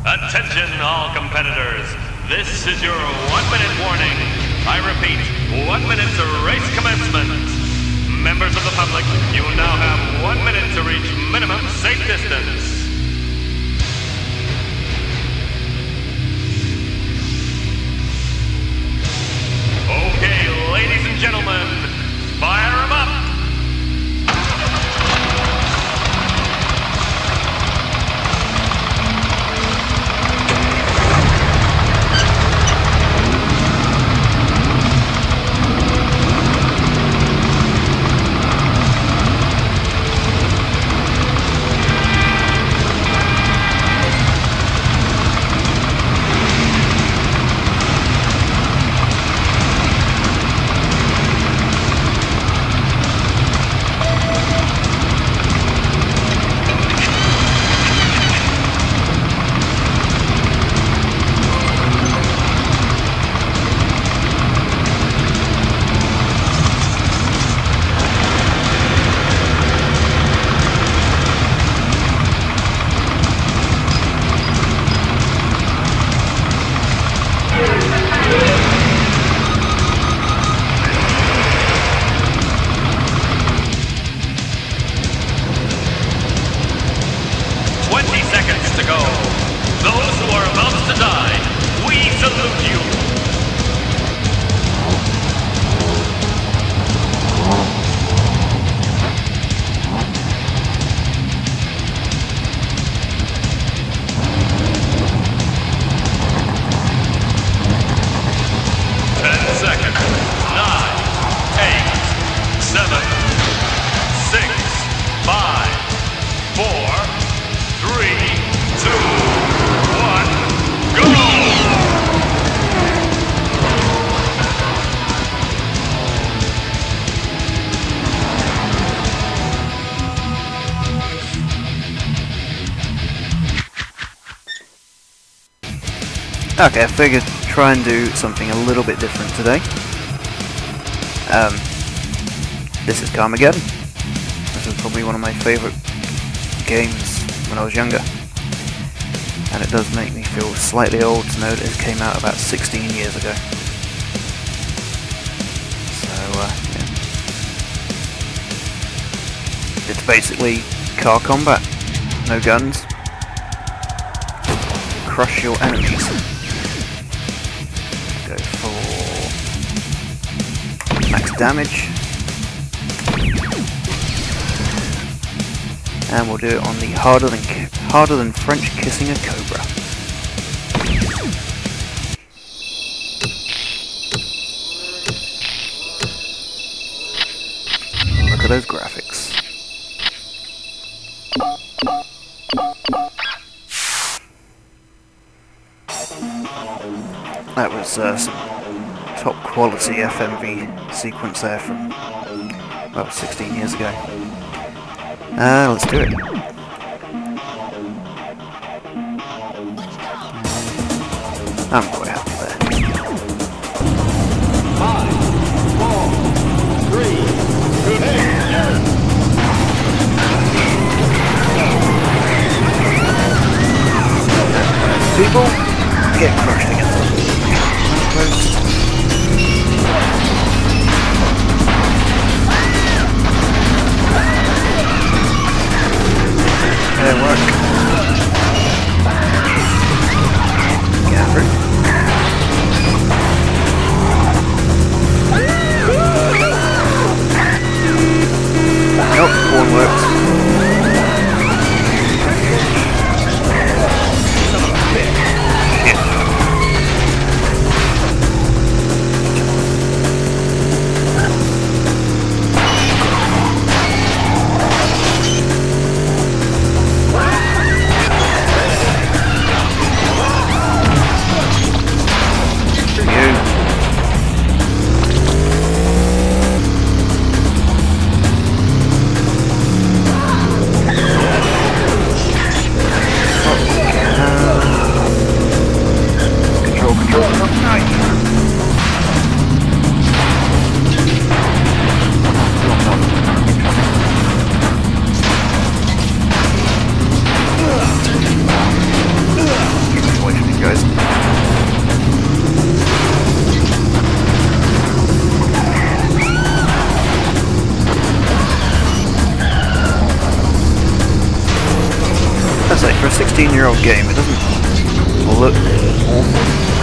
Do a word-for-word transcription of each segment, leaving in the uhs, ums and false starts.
Attention all competitors, this is your one minute warning. I repeat, one minute to race commencement. Members of the public, you now have one minute to reach minimum safe distance. Okay, ladies and gentlemen, fire 'em up! twenty seconds to go. Those who are about to die, we salute you. Ten seconds. Nine, eight, seven, six, five, four, three, two, one, go! Okay, I figured try and do something a little bit different today. Um, this is Carmageddon. This is probably one of my favourite games when I was younger, and it does make me feel slightly old to know that it came out about sixteen years ago. So uh, yeah. It's basically car combat, no guns, crush your enemies. Go for max damage. And we'll do it on the harder than harder than French kissing a cobra. Look at those graphics. That was uh, some top quality F M V sequence there from, well, sixteen years ago. Uh, let's do it. I'm quite happy there. Five, four, three, two, People get crushed against them. Close. Fair work. Gather. Nope, one works. Shit. a sixteen year old game, it doesn't look awful.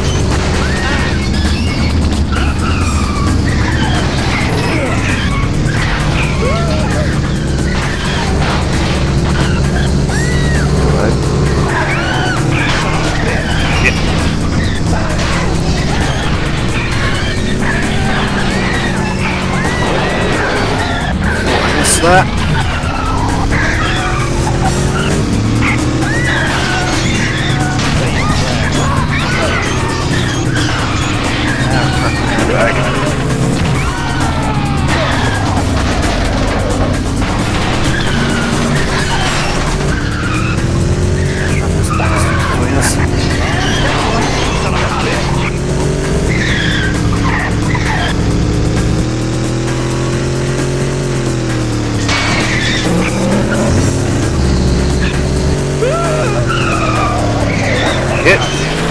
That. Hit.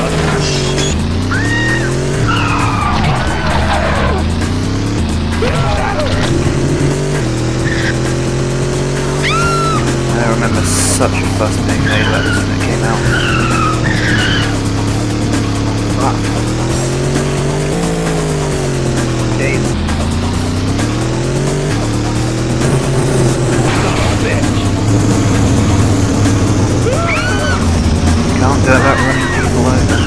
I remember such a fuss being made about this when it came out. Ah. Game. Can't do that running people over.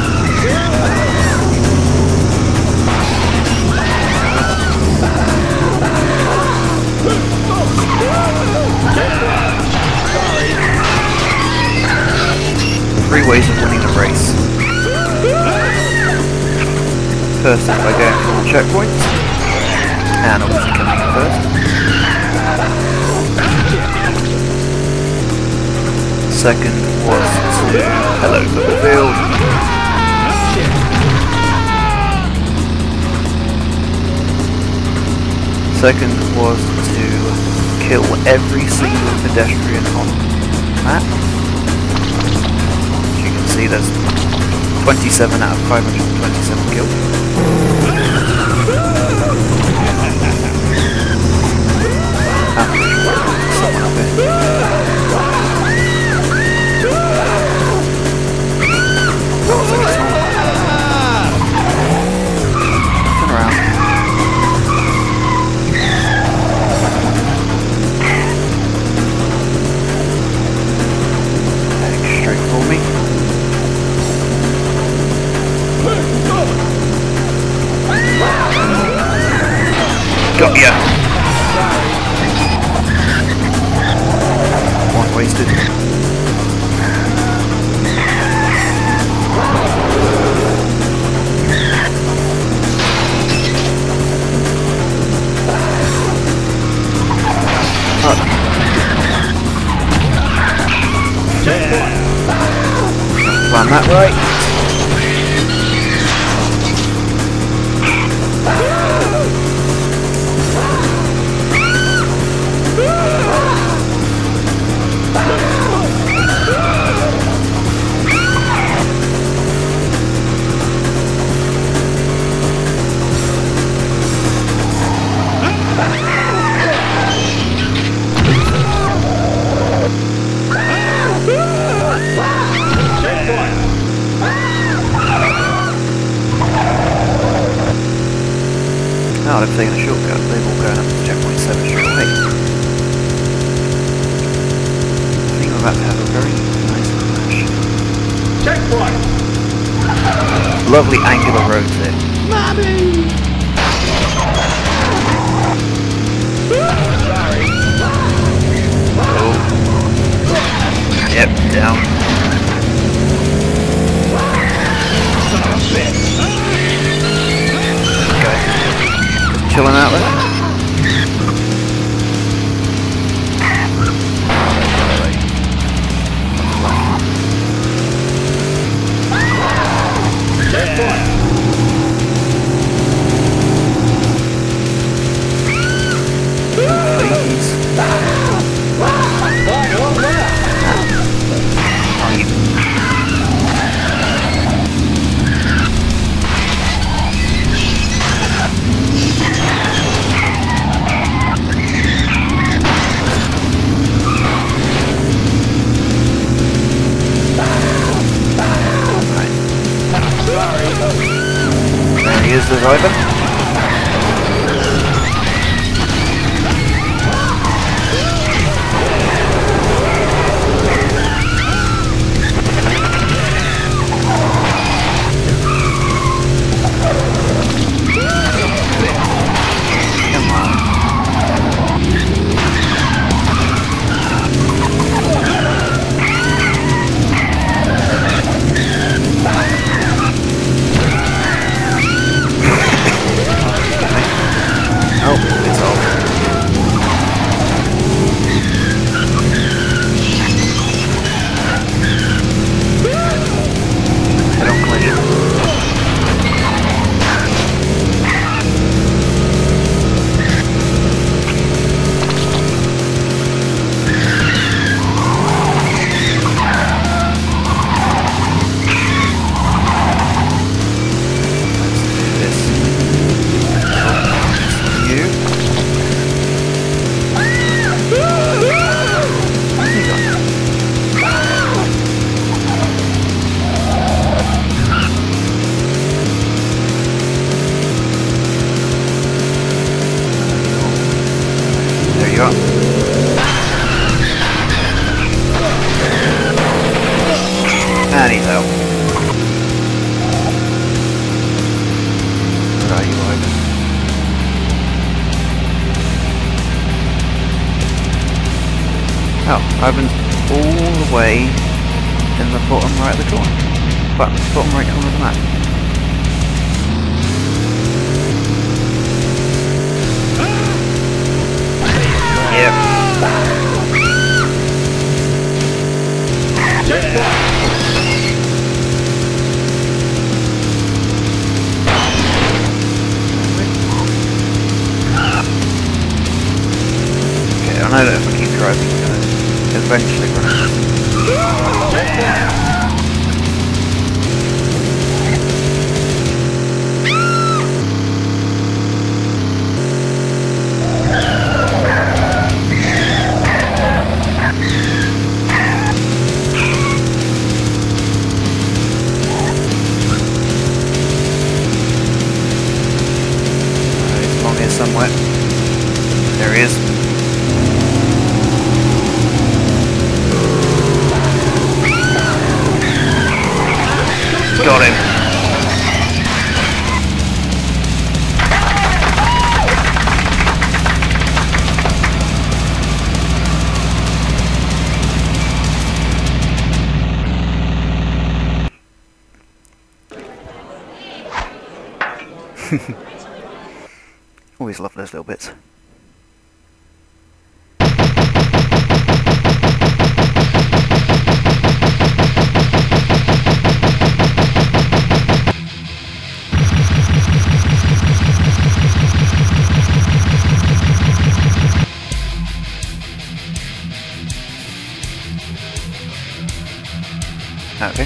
Three ways of winning a race. First is by going for all checkpoints, and obviously coming in first. Second was to hello football field. Second was to kill every single pedestrian on the map. As you can see, there's twenty-seven out of five hundred twenty-seven killed. I'm pretty sure there's someone up here. Turn around. Heading straight for me. Got ya! One wasted. Plan that right. Now they've taken a shortcut, they've all gone up to checkpoint seven straight away. I think we're about to have a very nice flash. Checkpoint! Lovely angular roads here. Mommy! Sorry. Oh. Yep, down. Son of a bitch. Okay. Chilling out there. Checkpoint! Please. Final lap! Are you? Ivan. And he's out. Where are you, Ivan? Oh, Ivan's all the way in the bottom right of the corner. Bottom, bottom right corner of the map. Yep. I know that if I keep driving, I'm going to eventually run out. Uh, he's along here somewhere. There he is. Got him. Always love those little bits. Okay.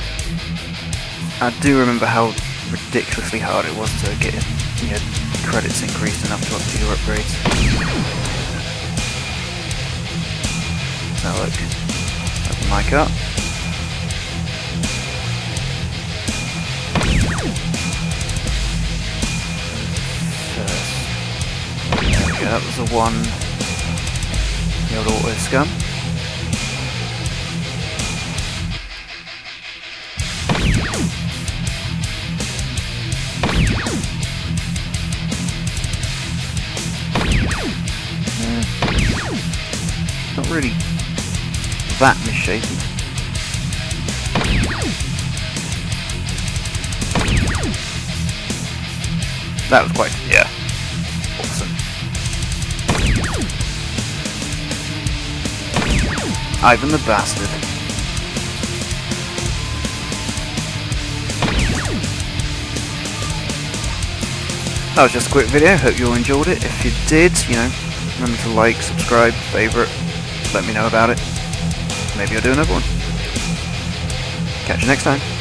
I do remember how ridiculously hard it was to get, you know, credits increased enough to up to your upgrades. Now look, open my car. There we go, that was the one, the old auto scum. Not really that misshapen. That was quite, yeah, awesome. Ivan the Bastard. That was just a quick video, hope you all enjoyed it. If you did, you know, remember to like, subscribe, favourite, let me know about it. Maybe I'll do another one. Catch you next time.